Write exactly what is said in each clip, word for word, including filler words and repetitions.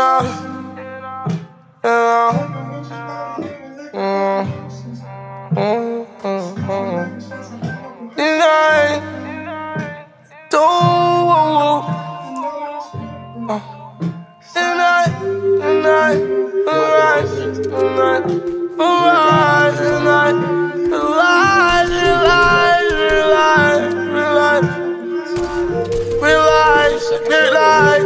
know, you know. Mm, mm, mm, mm. Tonight, do uh, tonight, tonight, tonight, tonight, tonight, tonight, tonight, realize, realize, realize, realize,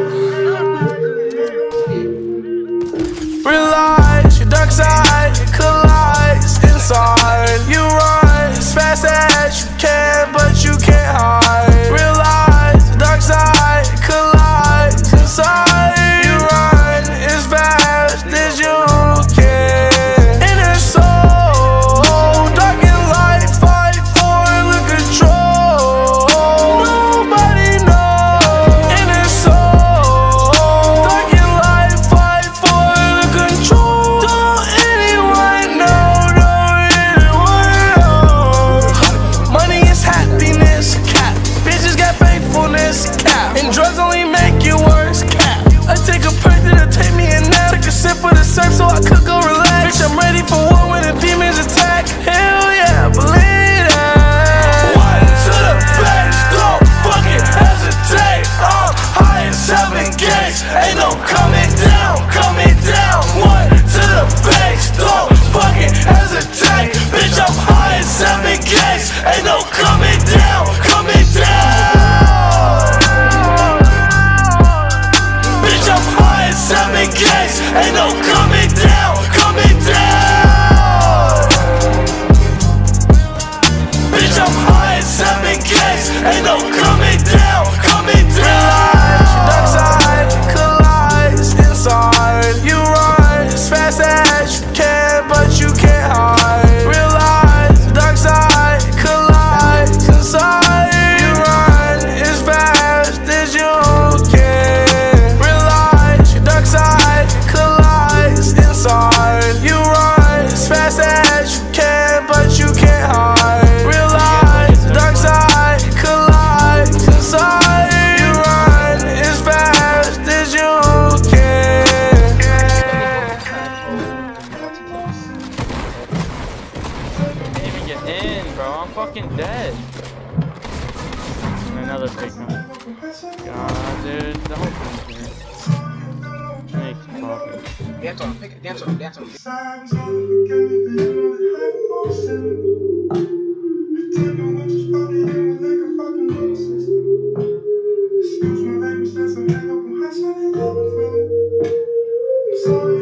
realize, your dark side collides inside. You run as fast as you can, but you can't hide. Realize the dark side collides inside. You run as fast as you can. And it's so dark in light, fight for the control. Nobody knows. And it's so dark in light, fight for the control. Don't anyone know, don't anyone know. Money is happiness, cap. Bitches got faithfulness, cap. And drugs only make you worse, cap. I take a perk that'll take me a nap. Take a sip of the surf so I could go relax. Bitch, I'm ready for war when the demons attack. Hell yeah, believe that. One to the face, don't fucking hesitate. I'm high in seven gates, ain't no coming down, coming down. One to the face, don't fucking hesitate. Bitch, I'm high in seven gates, ain't no coming down, coming down. Bitch, I'm high in seven gates, ain't no coming down, coming down. Bitch, I'm high in seven gates, ain't no coming down, coming down. Dark side collides inside. You run as fast as you can, but you can't hide. Realize the dark side collides inside. You run as fast as you can. Realize your dark side collides inside. You run as fast as you can, but you can't hide. Realize the dark side collides inside. You run as fast as you can. Can't even get in, bro. I'm fucking dead. And another big one. God, dude, the whole thing's here. Make coffee. Dance on him, pick it, dance on him, dance on him. Sorry.